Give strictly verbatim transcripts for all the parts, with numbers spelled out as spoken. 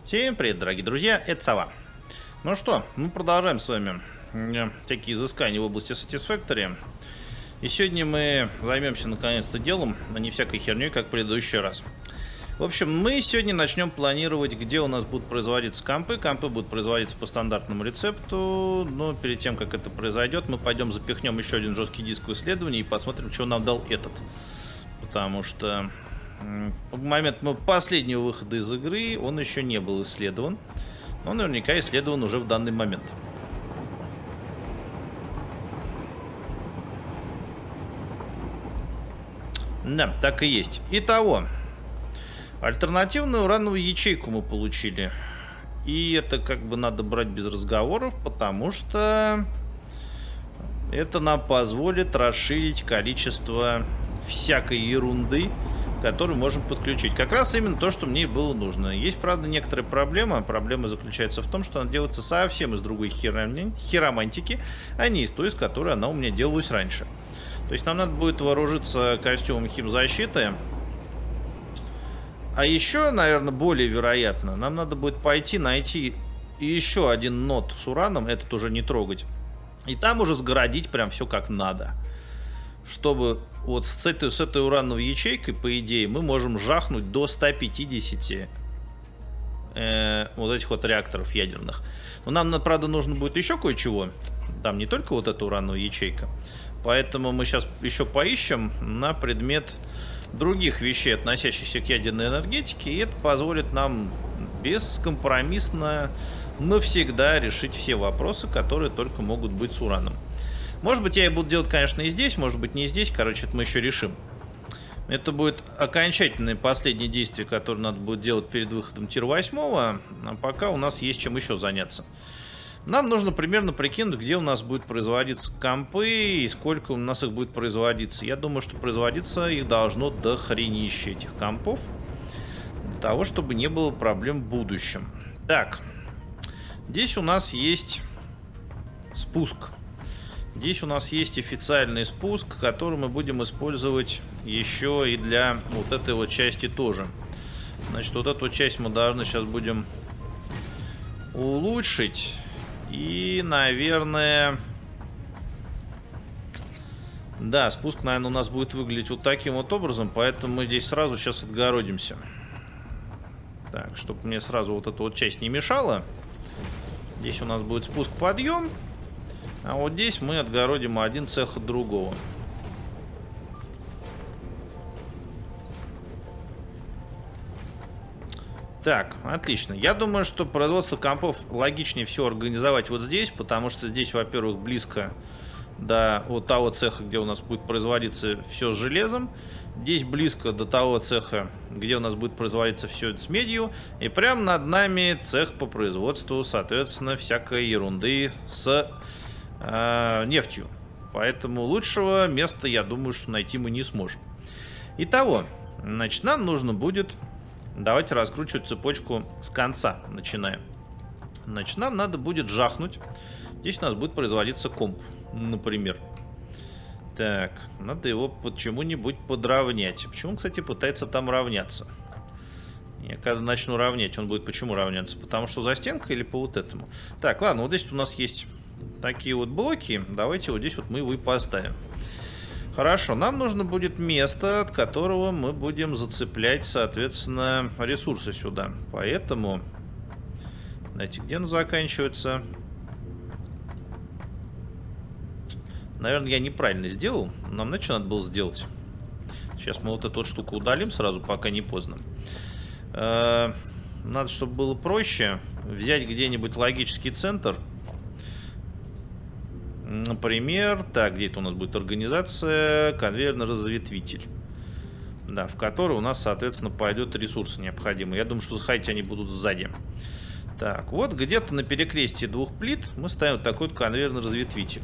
Всем привет, дорогие друзья, это Сова. Ну что, мы продолжаем с вами всякие изыскания в области Satisfactory. И сегодня мы займемся наконец-то делом, а не всякой херней, как в предыдущий раз. В общем, мы сегодня начнем планировать, где у нас будут производиться компы. Компы будут производиться по стандартному рецепту. Но перед тем, как это произойдет, мы пойдем запихнем еще один жесткий диск в исследование и посмотрим, что нам дал этот. Потому что в момент последнего выхода из игры он еще не был исследован. Но наверняка исследован уже в данный момент. Да, так и есть. Итого, альтернативную урановую ячейку мы получили. И это как бы надо брать без разговоров, потому что это нам позволит расширить количество всякой ерунды, которую можем подключить. Как раз именно то, что мне и было нужно. Есть, правда, некоторая проблема. Проблема заключается в том, что она делается совсем из другой хиромантики, а не из той, из которой она у меня делалась раньше. То есть нам надо будет вооружиться костюмом химзащиты. А еще, наверное, более вероятно, нам надо будет пойти найти еще один нод с ураном, этот уже не трогать, и там уже сгородить прям все как надо. Чтобы вот с этой, с этой урановой ячейкой, по идее, мы можем жахнуть до ста пятидесяти э, вот этих вот реакторов ядерных. Но нам, правда, нужно будет еще кое-чего. Там не только вот эта урановая ячейка. Поэтому мы сейчас еще поищем на предмет других вещей, относящихся к ядерной энергетике. И это позволит нам бескомпромиссно навсегда решить все вопросы, которые только могут быть с ураном. Может быть, я и буду делать, конечно, и здесь, может быть, не здесь. Короче, это мы еще решим. Это будет окончательное последнее действие, которое надо будет делать перед выходом тир восемь. А пока у нас есть чем еще заняться. Нам нужно примерно прикинуть, где у нас будет производиться компы и сколько у нас их будет производиться. Я думаю, что производиться их должно до хренища, этих компов, для того, чтобы не было проблем в будущем. Так, здесь у нас есть спуск. Здесь у нас есть официальный спуск, который мы будем использовать еще и для вот этой вот части тоже. Значит, вот эту часть мы должны сейчас будем улучшить. И, наверное... Да, спуск, наверное, у нас будет выглядеть вот таким вот образом, поэтому мы здесь сразу сейчас отгородимся. Так, чтобы мне сразу вот эта вот часть не мешала. Здесь у нас будет спуск-подъем. А вот здесь мы отгородим один цех от другого. Так, отлично. Я думаю, что производство компов логичнее всего организовать вот здесь, потому что здесь, во-первых, близко до вот того цеха, где у нас будет производиться все с железом. Здесь близко до того цеха, где у нас будет производиться все с медью. И прямо над нами цех по производству, соответственно, всякой ерунды с э, нефтью. Поэтому лучшего места, я думаю, что найти мы не сможем. Итого, значит, нам нужно будет... Давайте раскручивать цепочку с конца, начинаем. Значит, нам надо будет жахнуть. Здесь у нас будет производиться комп, например. Так, надо его почему-нибудь подровнять. Почему он, кстати, пытается там равняться? Я когда начну равнять, он будет почему равняться? Потому что за стенкой или по вот этому? Так, ладно, вот здесь у нас есть такие вот блоки. Давайте вот здесь вот мы его и поставим. Хорошо, нам нужно будет место, от которого мы будем зацеплять, соответственно, ресурсы сюда. Поэтому, знаете, где оно заканчивается? Наверное, я неправильно сделал. Нам, знаете, что надо было сделать? Сейчас мы вот эту вот штуку удалим сразу, пока не поздно. Надо, чтобы было проще, взять где-нибудь логический центр. Например, так, где это у нас будет организация, конвейерный разветвитель. Да, в который у нас, соответственно, пойдет ресурс необходимый. Я думаю, что заходить они будут сзади. Так, вот где-то на перекрестии двух плит мы ставим вот такой вот конвейерный разветвитель.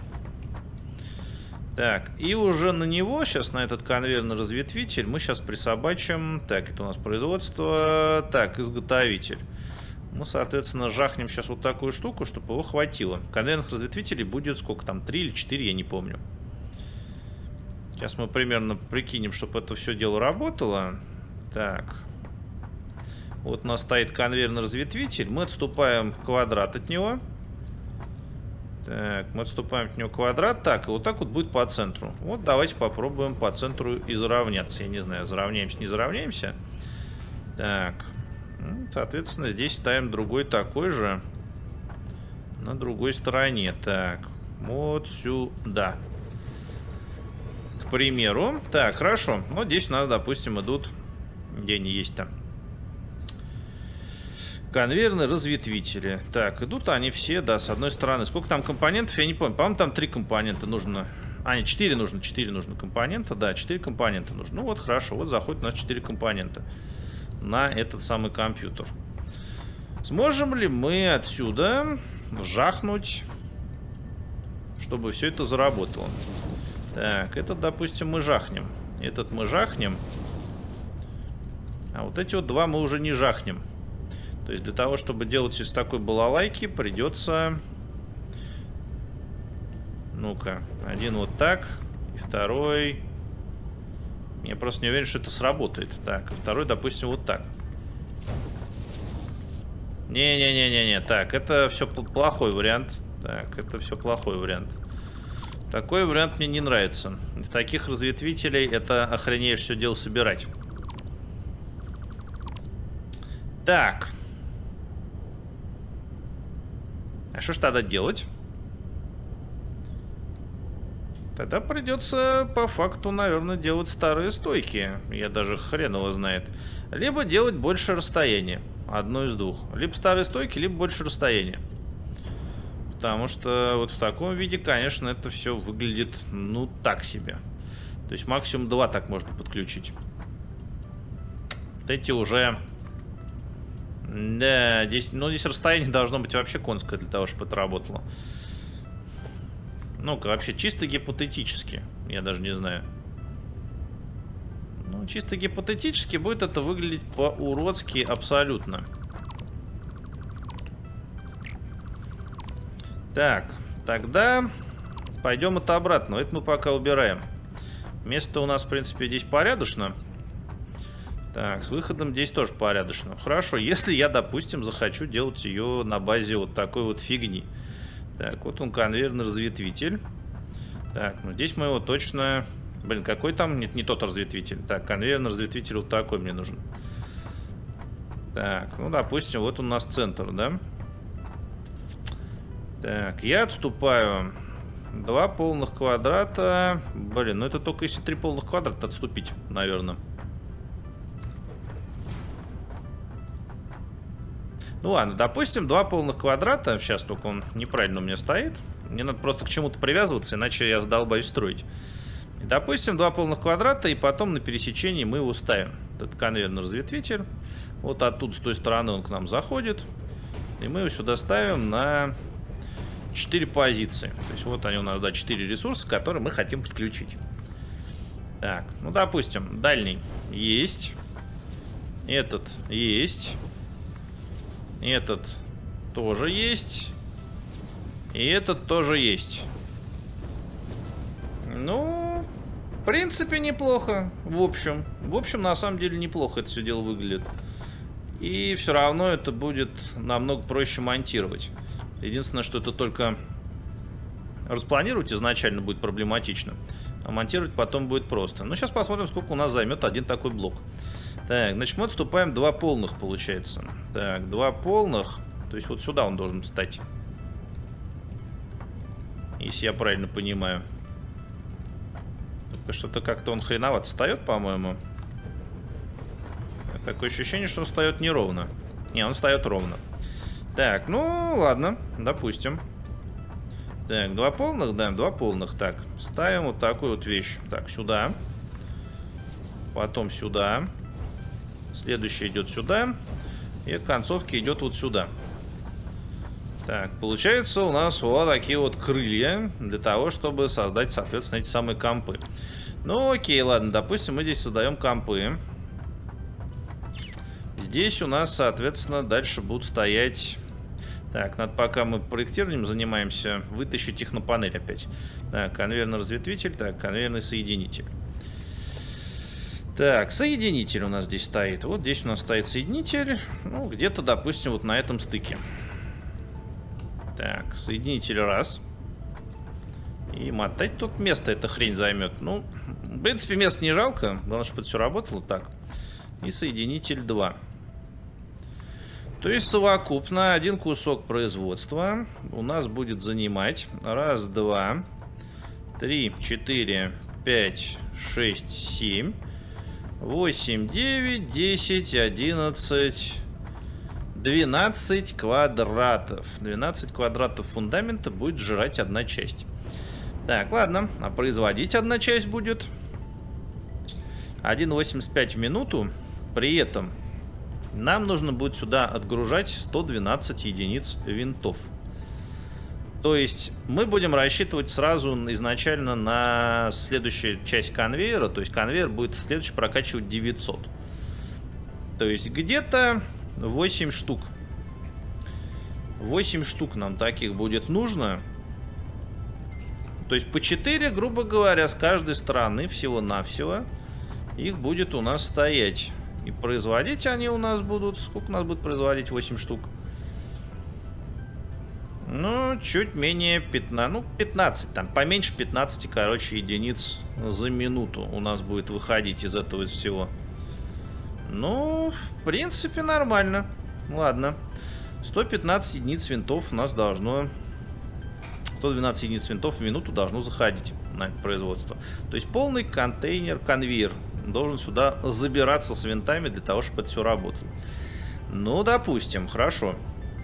Так, и уже на него, сейчас на этот конвейерный разветвитель, мы сейчас присобачим. Так, это у нас производство. Так, изготовитель. Мы, соответственно, жахнем сейчас вот такую штуку, чтобы его хватило. Конвейерных разветвителей будет сколько там, три или четыре, я не помню. Сейчас мы примерно прикинем, чтобы это все дело работало. Так. Вот у нас стоит конвейерный разветвитель. Мы отступаем квадрат от него. Так, мы отступаем от него квадрат. Так, и вот так вот будет по центру. Вот давайте попробуем по центру и заровняться. Я не знаю, заровняемся, не заровняемся. Так, соответственно, здесь ставим другой такой же. На другой стороне. Так, вот сюда. К примеру. Так, хорошо. Вот здесь у нас, допустим, идут... Где они есть-то? Конвейерные разветвители. Так, идут они все, да, с одной стороны. Сколько там компонентов, я не помню. По-моему, там три компонента нужно. А, нет, четыре нужно. четыре нужно компонента. Да, четыре компонента нужно. Ну вот, хорошо. Вот заходит у нас четыре компонента на этот самый компьютер. Сможем ли мы отсюда жахнуть, чтобы все это заработало? Так, этот, допустим, мы жахнем. Этот мы жахнем. А вот эти вот два мы уже не жахнем. То есть для того, чтобы делать из такой балалайки, придется... Ну-ка, один вот так, и второй... Я просто не уверен, что это сработает. Так, и второй, допустим, вот так. Не-не-не-не-не, так, это все плохой вариант. Так, это все плохой вариант. Такой вариант мне не нравится. Из таких разветвителей это охренеешь все дело собирать. Так. А что ж тогда делать? Тогда придется по факту, наверное, делать старые стойки. Я даже хрен его знает. Либо делать больше расстояния. Одно из двух. Либо старые стойки, либо больше расстояния. Потому что вот в таком виде, конечно, это все выглядит, ну, так себе. То есть максимум два так можно подключить. Вот эти уже... Да, здесь, ну, здесь расстояние должно быть вообще конское для того, чтобы это работало. Ну-ка, вообще чисто гипотетически. Я даже не знаю. Ну, чисто гипотетически будет это выглядеть по-уродски абсолютно. Так, тогда пойдем это обратно. Это мы пока убираем. Место у нас, в принципе, здесь порядочно. Так, с выходом здесь тоже порядочно. Хорошо, если я, допустим, захочу делать ее на базе вот такой вот фигни. Так, вот он конвейерный разветвитель. Так, ну здесь мы его точно... Блин, какой там? Нет, не тот разветвитель. Так, конвейерный разветвитель вот такой мне нужен. Так, ну, допустим, вот у нас центр, да? Так, я отступаю. Два полных квадрата. Блин, ну это только если три полных квадрата отступить, наверное. Ну ладно, допустим, два полных квадрата. Сейчас только он неправильно у меня стоит. Мне надо просто к чему-то привязываться, иначе я задолбаюсь строить. И, допустим, два полных квадрата, и потом на пересечении мы его ставим. Этот конвейерный разветвитель. Вот оттуда, с той стороны он к нам заходит. И мы его сюда ставим на четыре позиции. То есть вот они у нас, да, четыре ресурса, которые мы хотим подключить. Так, ну, допустим, дальний есть. Этот есть. Этот тоже есть. И этот тоже есть. Ну, в принципе, неплохо. В общем, в общем, на самом деле неплохо это все дело выглядит. И все равно это будет намного проще монтировать. Единственное, что это только распланировать изначально будет проблематично. А монтировать потом будет просто. Ну, сейчас посмотрим, сколько у нас займет один такой блок. Так, значит, мы отступаем два полных, получается. Так, два полных. То есть вот сюда он должен встать. Если я правильно понимаю. Только что-то как-то он хреновато встает, по-моему. Такое ощущение, что он встает неровно. Не, он встает ровно. Так, ну ладно, допустим. Так, два полных, да, два полных. Так, ставим вот такую вот вещь. Так, сюда. Потом сюда. Следующий идет сюда. И к концовке идет вот сюда. Так, получается у нас вот такие вот крылья. Для того, чтобы создать, соответственно, эти самые компы. Ну окей, ладно, допустим, мы здесь создаем компы. Здесь у нас, соответственно, дальше будут стоять... Так, надо, пока мы проектированием занимаемся, вытащить их на панель опять. Так, конвейерный разветвитель, так, конвейерный соединитель. Так, соединитель у нас здесь стоит. Вот здесь у нас стоит соединитель. Ну, где-то, допустим, вот на этом стыке. Так, соединитель раз. И мотать тут место эта хрень займет. Ну, в принципе, места не жалко. Главное, чтобы это все работало так. И соединитель два. То есть совокупно один кусок производства у нас будет занимать раз, два, три, четыре, пять, шесть, семь, восемь, девять, десять, одиннадцать, двенадцать квадратов. двенадцать квадратов фундамента будет сжирать одна часть. Так, ладно. А производить одна часть будет один восемьдесят пять в минуту. При этом нам нужно будет сюда отгружать сто двенадцать единиц винтов. То есть мы будем рассчитывать сразу изначально на следующую часть конвейера. То есть конвейер будет следующий прокачивать девятьсот. То есть где-то восемь штук. восемь штук нам таких будет нужно. То есть по четыре, грубо говоря, с каждой стороны всего-навсего их будет у нас стоять. И производить они у нас будут... Сколько у нас будет производить восемь штук? Ну, чуть менее пятнадцать. Ну, пятнадцать там. Поменьше пятнадцати, короче, единиц за минуту у нас будет выходить из этого из всего. Ну, в принципе, нормально. Ладно. сто пятнадцать единиц винтов у нас должно... сто двенадцать единиц винтов в минуту должно заходить на это производство. То есть полный контейнер, конвейер должен сюда забираться с винтами для того, чтобы это все работало. Ну, допустим, хорошо.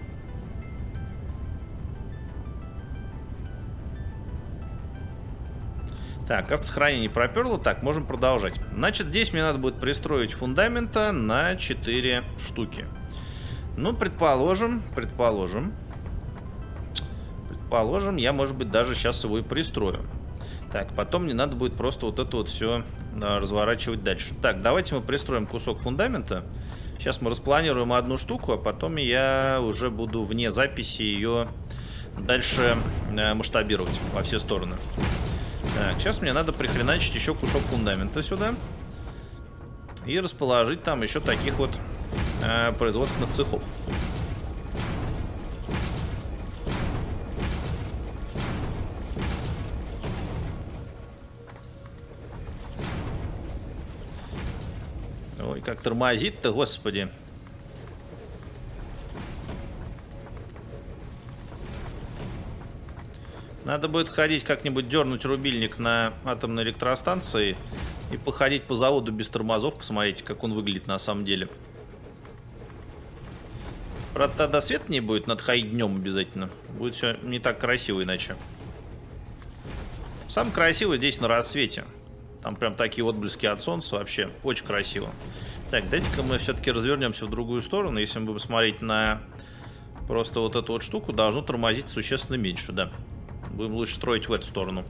Так, автосохранение проперло. Так, можем продолжать. Значит, здесь мне надо будет пристроить фундамента на четыре штуки. Ну, предположим, предположим. Предположим, я, может быть, даже сейчас его и пристрою. Так, потом мне надо будет просто вот это вот все а, разворачивать дальше. Так, давайте мы пристроим кусок фундамента. Сейчас мы распланируем одну штуку, а потом я уже буду вне записи ее дальше а, масштабировать во все стороны. Так, сейчас мне надо прихреначить еще кусок фундамента сюда. И расположить там еще таких вот а, производственных цехов. Ой, как тормозит-то, господи. Надо будет ходить как-нибудь, дернуть рубильник на атомной электростанции и походить по заводу без тормозов, посмотреть, как он выглядит на самом деле. Правда, тогда света не будет, надо ходить днем обязательно. Будет все не так красиво иначе. Самое красивое здесь на рассвете. Там прям такие отблески от солнца, вообще очень красиво. Так, дайте-ка мы все-таки развернемся в другую сторону. Если мы будем смотреть на просто вот эту вот штуку, должно тормозить существенно меньше, да. Будем лучше строить в эту сторону.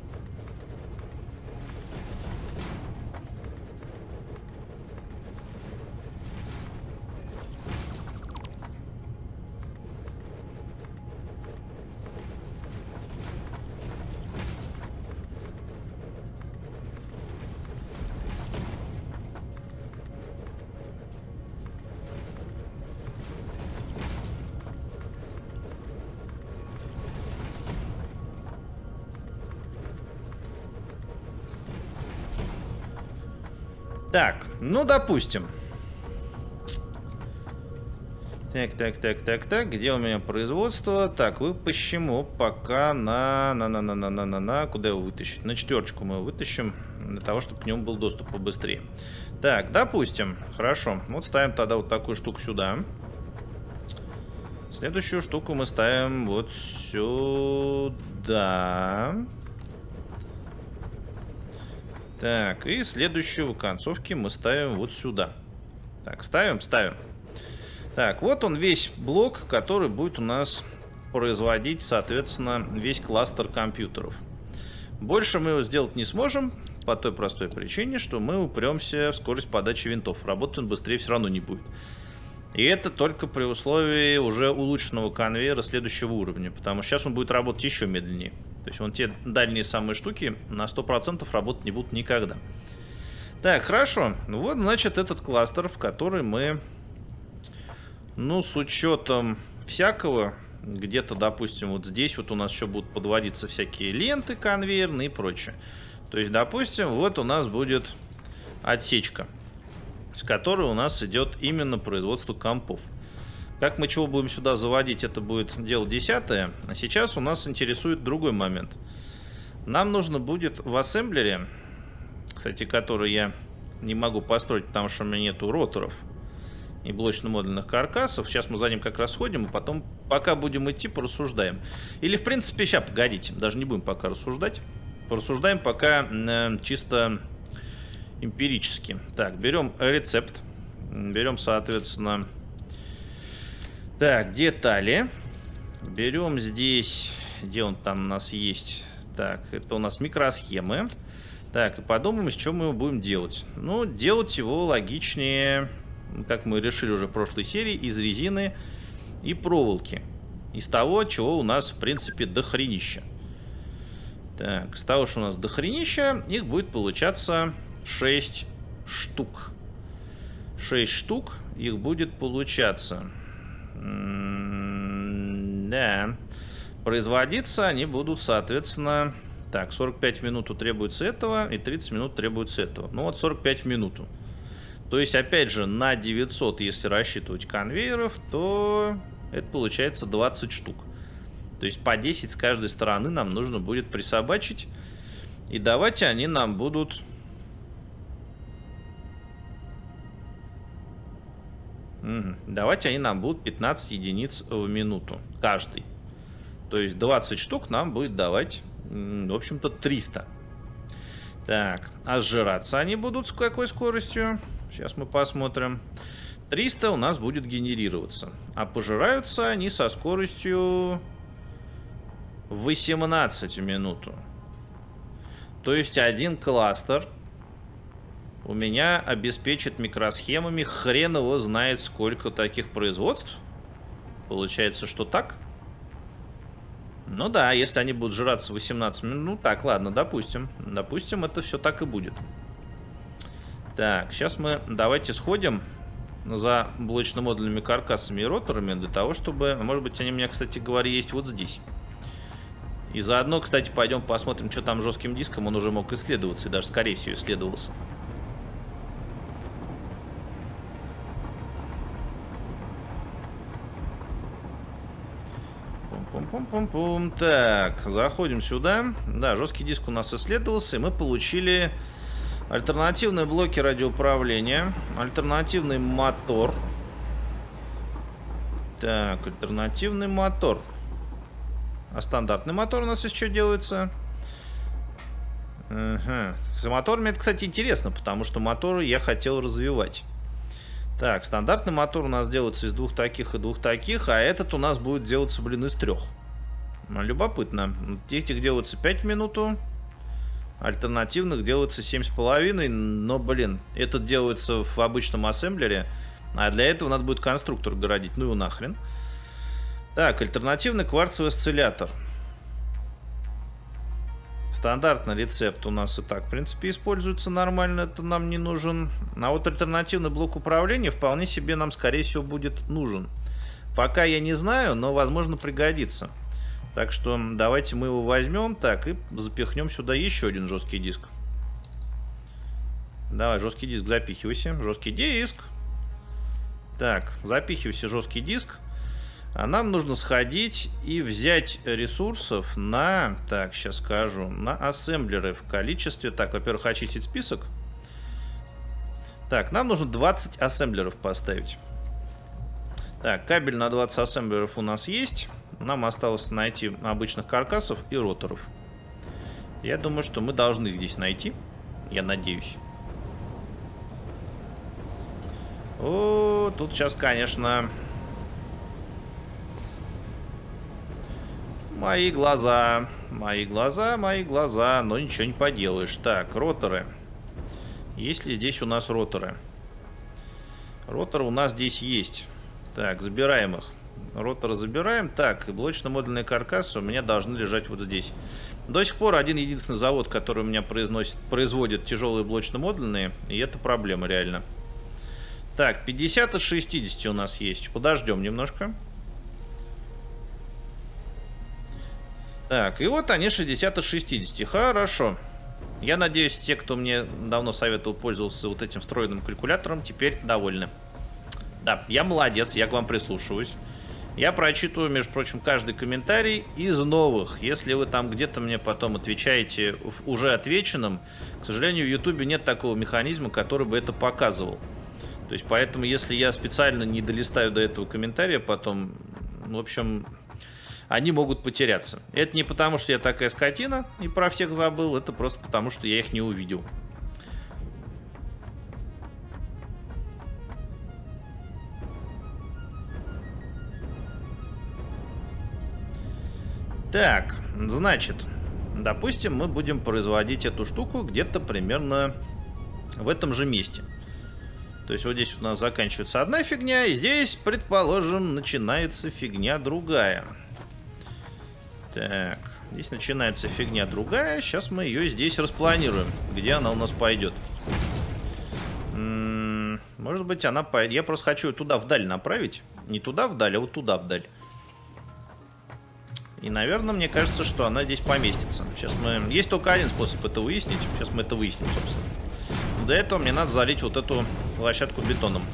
Так, ну допустим. Так, так, так, так, так. Где у меня производство? Так, выпущим его пока на... на, на, на, на, на, на, на. Куда его вытащить? На четверочку мы его вытащим, для того, чтобы к нему был доступ побыстрее. Так, допустим. Хорошо. Вот ставим тогда вот такую штуку сюда. Следующую штуку мы ставим вот сюда. Так, и следующую в концовке мы ставим вот сюда. Так, ставим, ставим. Так, вот он весь блок, который будет у нас производить, соответственно, весь кластер компьютеров. Больше мы его сделать не сможем, по той простой причине, что мы упремся в скорость подачи винтов. Работать он быстрее все равно не будет. И это только при условии уже улучшенного конвейера следующего уровня, потому что сейчас он будет работать еще медленнее. То есть вон те дальние самые штуки на сто процентов работать не будут никогда. Так, хорошо. Вот, значит, этот кластер, в который мы, ну, с учетом всякого, где-то, допустим, вот здесь вот у нас еще будут подводиться всякие ленты конвейерные и прочее. То есть, допустим, вот у нас будет отсечка, с которой у нас идет именно производство компов. Как мы чего будем сюда заводить, это будет дело десятое. А сейчас у нас интересует другой момент. Нам нужно будет в ассемблере, кстати, который я не могу построить, потому что у меня нету роторов и блочно-модульных каркасов. Сейчас мы за ним как раз сходим, и потом, пока будем идти, порассуждаем. Или, в принципе, сейчас, погодите, даже не будем пока рассуждать. Порассуждаем пока э, чисто эмпирически. Так, берем рецепт. Берем, соответственно, так, детали. Берем здесь, где он там у нас есть. Так, это у нас микросхемы. Так, и подумаем, с чем мы его будем делать. Ну, делать его логичнее, как мы решили уже в прошлой серии, из резины и проволоки. Из того, чего у нас, в принципе, дохренища. Так, с того, что у нас дохренища, их будет получаться шесть штук. шесть штук их будет получаться. М-м- да. Производиться они будут, соответственно... Так, сорок пять минут требуется этого, и тридцать минут требуется этого. Ну вот сорок пять минут. То есть, опять же, на девятьсот, если рассчитывать конвейеров, то это получается двадцать штук. То есть, по десять с каждой стороны нам нужно будет присобачить. И давайте они нам будут... Угу. Давайте они нам будут пятнадцать единиц в минуту. Каждый. То есть, двадцать штук нам будет давать... В общем-то, триста. Так, а сжираться они будут с какой скоростью? Сейчас мы посмотрим. триста у нас будет генерироваться. А пожираются они со скоростью восемнадцать в минуту. То есть один кластер у меня обеспечит микросхемами хрен его знает сколько таких производств. Получается, что так? Ну да, если они будут жраться восемнадцать минут. Ну так, ладно, допустим. Допустим, это все так и будет. Так, сейчас мы давайте сходим за блочно-модульными каркасами и роторами, для того, чтобы... Может быть, они у меня, кстати говоря, есть вот здесь. И заодно, кстати, пойдем посмотрим, что там с жестким диском. Он уже мог исследоваться, и даже, скорее всего, исследовался. Пум-пум-пум-пум. Так, заходим сюда. Да, жесткий диск у нас исследовался, и мы получили альтернативные блоки радиоуправления, альтернативный мотор. Так, альтернативный мотор. А стандартный мотор у нас еще делается. Ага. С моторами это, кстати, интересно, потому что моторы я хотел развивать. Так, стандартный мотор у нас делается из двух таких и двух таких, а этот у нас будет делаться, блин, из трех. Любопытно. Этих делается пять минут, альтернативных делается семь с половиной, но, блин, этот делается в обычном ассемблере, а для этого надо будет конструктор городить, ну и нахрен. Так, альтернативный кварцевый осциллятор. Стандартный рецепт у нас и так, в принципе, используется нормально, это нам не нужен. А вот альтернативный блок управления вполне себе нам, скорее всего, будет нужен. Пока я не знаю, но, возможно, пригодится. Так что давайте мы его возьмем, так, и запихнем сюда еще один жесткий диск. Давай, жесткий диск, запихивайся. Жесткий диск. Так, запихивайся, жесткий диск. А нам нужно сходить и взять ресурсов на, так, сейчас скажу, на ассемблеры в количестве. Так, во-первых, очистить список. Так, нам нужно двадцать ассемблеров поставить. Так, кабель на двадцать ассемблеров у нас есть. Нам осталось найти обычных каркасов и роторов. Я думаю, что мы должны их здесь найти. Я надеюсь. О, тут сейчас, конечно... Мои глаза, мои глаза, мои глаза, но ничего не поделаешь. Так, роторы. Есть ли здесь у нас роторы? Роторы у нас здесь есть. Так, забираем их. Ротор забираем. Так, и блочно-модульные каркасы у меня должны лежать вот здесь. До сих пор один единственный завод, который у меня произносит, производит тяжелые блочно-модульные, и это проблема реально. Так, пятьдесят из шестидесяти у нас есть. Подождем немножко. Так, и вот они шестьдесят из шестидесяти. Хорошо. Я надеюсь, те, кто мне давно советовал пользоваться вот этим встроенным калькулятором, теперь довольны. Да, я молодец, я к вам прислушиваюсь. Я прочитываю, между прочим, каждый комментарий из новых. Если вы там где-то мне потом отвечаете в уже отвеченном, к сожалению, в Ютубе нет такого механизма, который бы это показывал. То есть, поэтому, если я специально не долистаю до этого комментария, потом, в общем, они могут потеряться. Это не потому, что я такая скотина и про всех забыл, это просто потому, что я их не увидел. Так, значит, допустим, мы будем производить эту штуку где-то примерно в этом же месте. То есть вот здесь у нас заканчивается одна фигня, и здесь, предположим, начинается фигня другая. Так, здесь начинается фигня другая. Сейчас мы ее здесь распланируем, где она у нас пойдет. М-м, может быть, она пойдет. Я просто хочу ее туда вдаль направить. Не туда вдаль, а вот туда вдаль. И, наверное, мне кажется, что она здесь поместится. Сейчас мы... Есть только один способ это выяснить. Сейчас мы это выясним, собственно. Для этого мне надо залить вот эту площадку бетоном.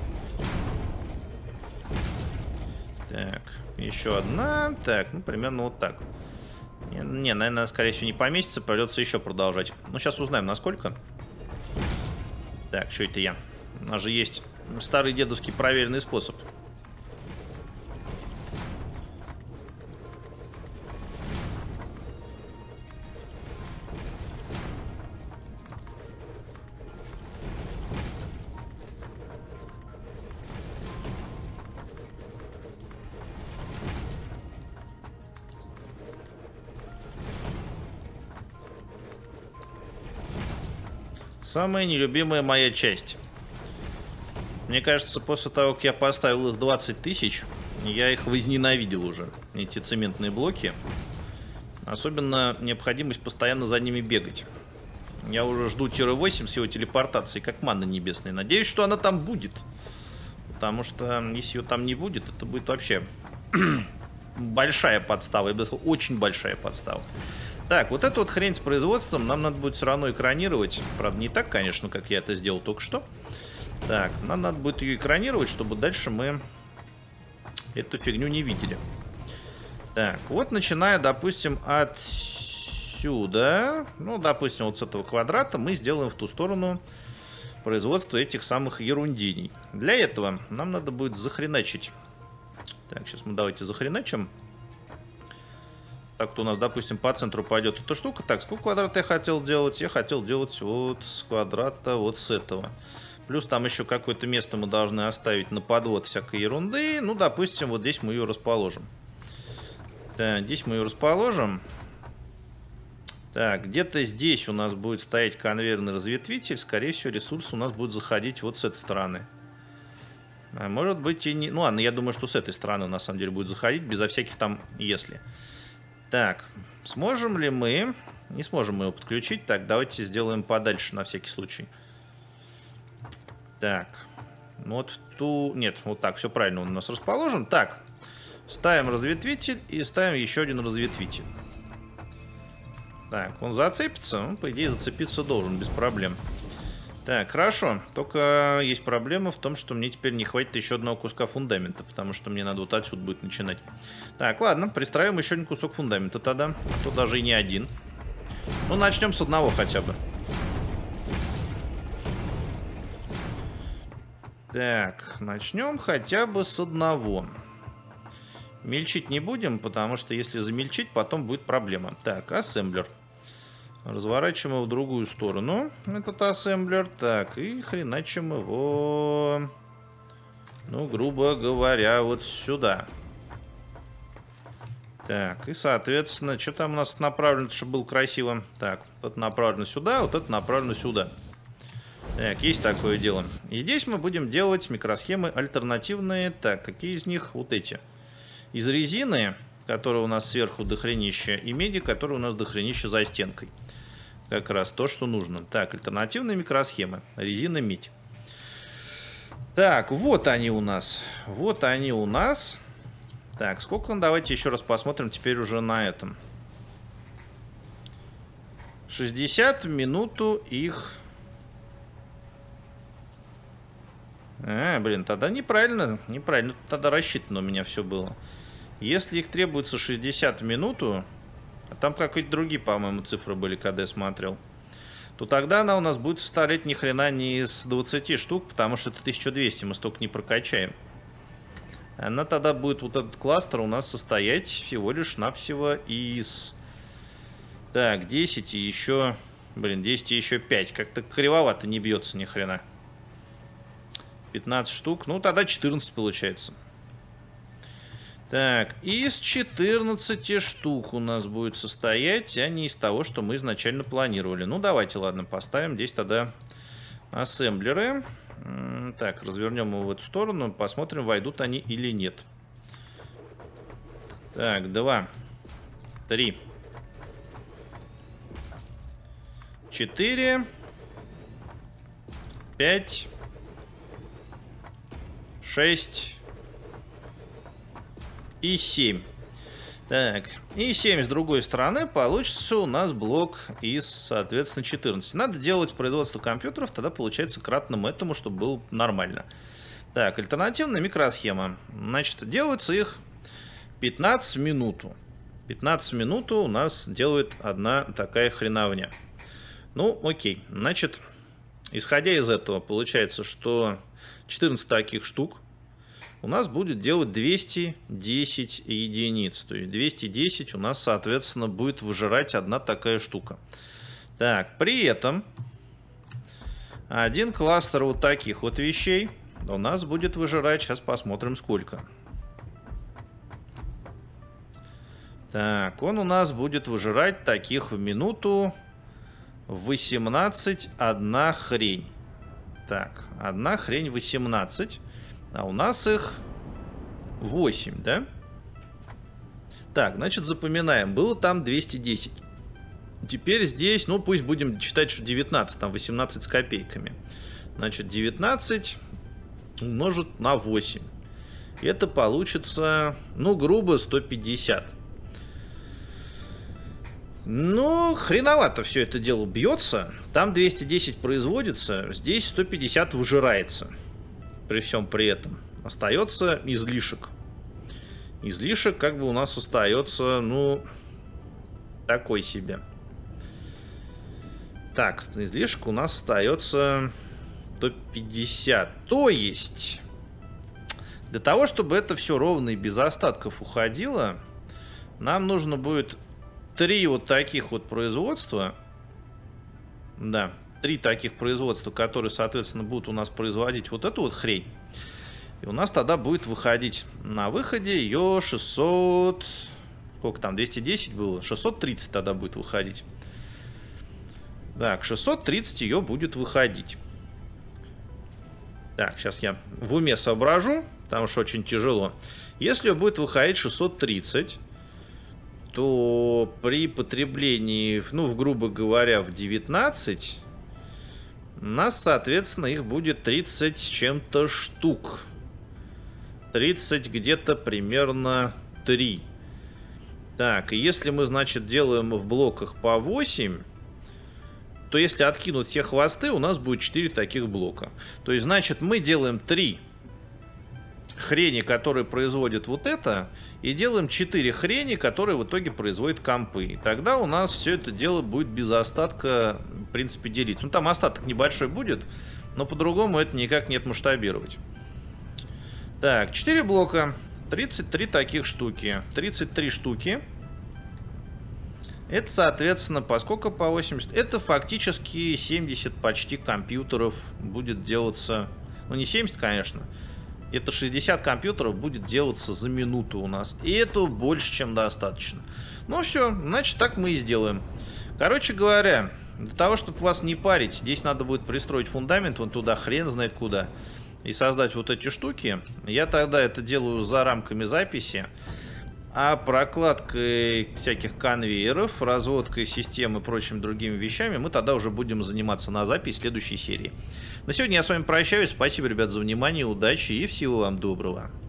Так, еще одна. Так, ну, примерно вот так. Не, не, наверное, скорее всего, не поместится. Придется еще продолжать. Ну, сейчас узнаем, насколько. Так, что это я? У нас же есть старый дедовский проверенный способ. Самая нелюбимая моя часть. Мне кажется, после того, как я поставил их двадцать тысяч, я их возненавидел уже, эти цементные блоки. Особенно необходимость постоянно за ними бегать. Я уже жду тир восемь с его телепортацией, как манна небесная. Надеюсь, что она там будет. Потому что, если ее там не будет, это будет вообще большая подстава. Я бы сказал, очень большая подстава. Так, вот эту вот хрень с производством нам надо будет все равно экранировать. Правда, не так, конечно, как я это сделал только что. Так, нам надо будет ее экранировать, чтобы дальше мы эту фигню не видели. Так, вот начиная, допустим, отсюда, ну, допустим, вот с этого квадрата мы сделаем в ту сторону производство этих самых ерундиний. Для этого нам надо будет захреначить. Так, сейчас мы давайте захреначим. Так, то у нас, допустим, по центру пойдет эта штука. Так, сколько квадрат я хотел делать? Я хотел делать вот с квадрата, вот с этого. Плюс там еще какое-то место мы должны оставить на подвод всякой ерунды. Ну, допустим, вот здесь мы ее расположим. Так, здесь мы ее расположим. Так, где-то здесь у нас будет стоять конвейерный разветвитель. Скорее всего, ресурс у нас будет заходить вот с этой стороны. А может быть и не... Ну, ладно, я думаю, что с этой стороны на самом деле будет заходить, безо всяких там «если». Так, сможем ли мы... Не сможем мы его подключить. Так, давайте сделаем подальше на всякий случай. Так, вот ту... Нет, вот так, все правильно он у нас расположен. Так, ставим разветвитель и ставим еще один разветвитель. Так, он зацепится? Он, по идее, зацепиться должен, без проблем. Так, хорошо. Только есть проблема в том, что мне теперь не хватит еще одного куска фундамента, потому что мне надо вот отсюда будет начинать. Так, ладно, пристраиваем еще один кусок фундамента тогда. А то даже и не один. Ну, начнем с одного хотя бы. Так, начнем хотя бы с одного. Мельчить не будем, потому что если замельчить, потом будет проблема. Так, ассемблер. Разворачиваем его в другую сторону, этот ассемблер. Так, и хреначим его, ну, грубо говоря, вот сюда. Так, и, соответственно, что там у нас направлено, чтобы было красиво? Так, вот это направлено сюда, вот это направлено сюда. Так, есть такое дело. И здесь мы будем делать микросхемы альтернативные. Так, какие из них? Вот эти. из резины, которая у нас сверху дохренища, и меди, которая у нас дохренища за стенкой. Как раз то, что нужно. Так, альтернативные микросхемы. Резина, медь. Так, вот они у нас. Вот они у нас. Так, сколько? Давайте еще раз посмотрим теперь уже на этом. шестьдесят минуту их... А, блин, тогда неправильно. Неправильно. Тогда рассчитано у меня все было. Если их требуется шестьдесят минуту, а там какие-то другие, по-моему, цифры были, когда я смотрел, то тогда она у нас будет составлять ни хрена не из двадцати штук, потому что это тысяча двести, мы столько не прокачаем. Она тогда будет, вот этот кластер у нас состоять всего лишь навсего из... Так, десять и еще... Блин, десять и еще пять. Как-то кривовато не бьется ни хрена. пятнадцать штук. Ну, тогда четырнадцать получается. Так, из четырнадцати штук у нас будет состоять, а не из того, что мы изначально планировали. Ну, давайте, ладно, поставим здесь тогда ассемблеры. Так, развернем его в эту сторону, посмотрим, войдут они или нет. Так, два, три, четыре, пять, шесть и семь. Так, и семь с другой стороны получится у нас блок из, соответственно, четырнадцати. Надо делать производство компьютеров, тогда получается кратным этому, чтобы было нормально. Так, альтернативная микросхема. Значит, делаются их пятнадцать минут. пятнадцать минут у нас делает одна такая хреновня. Ну, окей. Значит, исходя из этого, получается, что четырнадцать таких штук у нас будет делать двести десять единиц. То есть двести десять у нас, соответственно, будет выжирать одна такая штука. Так, при этом один кластер вот таких вот вещей у нас будет выжирать, сейчас посмотрим сколько. Так, он у нас будет выжирать таких в минуту восемнадцать, одна хрень. Так, одна хрень восемнадцать. А у нас их восемь, да? Так, значит, запоминаем. Было там двести десять. Теперь здесь, ну, пусть будем считать, что девятнадцать, там восемнадцать с копейками. Значит, девятнадцать умножить на восемь. Это получится, ну, грубо сто пятьдесят. Ну, хреновато все это дело бьется. Там двести десять производится, здесь сто пятьдесят выжирается. При всем при этом остается излишек. Излишек как бы у нас остается, ну, такой себе. Так, излишек у нас остается сто пятьдесят. То есть, для того, чтобы это все ровно и без остатков уходило, нам нужно будет три вот таких вот производства. Да. Три таких производства, которые, соответственно, будут у нас производить вот эту вот хрень. И у нас тогда будет выходить на выходе ее шестьсот... Сколько там? двести десять было? шестьсот тридцать тогда будет выходить. Так, шестьсот тридцать ее будет выходить. Так, сейчас я в уме соображу, потому что очень тяжело. Если будет выходить шестьсот тридцать, то при потреблении, ну, в, грубо говоря, в девятнадцать... у нас, соответственно, их будет тридцать с чем-то штук. тридцать где-то примерно три. Так, и если мы, значит, делаем в блоках по восемь, то если откинуть все хвосты, у нас будет четыре таких блока. То есть, значит, мы делаем три хрени, которые производят вот это, и делаем четыре хрени, которые в итоге производят компы. И тогда у нас все это дело будет без остатка, в принципе, делиться. Ну, там остаток небольшой будет, но по-другому это никак не отмасштабировать. Так, четыре блока, тридцать три таких штуки. тридцать три штуки. Это, соответственно, поскольку по восемьдесят, это фактически семьдесят почти компьютеров будет делаться. Ну, не семьдесят, конечно. Это шестьдесят компьютеров будет делаться за минуту у нас. И это больше, чем достаточно. Ну все, значит, так мы и сделаем. Короче говоря, для того, чтобы вас не парить, здесь надо будет пристроить фундамент вон туда, хрен знает куда. и создать вот эти штуки, я тогда это делаю за рамками записи. А прокладкой всяких конвейеров, разводкой системы и прочими другими вещами мы тогда уже будем заниматься на запись следующей серии. На сегодня я с вами прощаюсь. Спасибо, ребят, за внимание, удачи и всего вам доброго.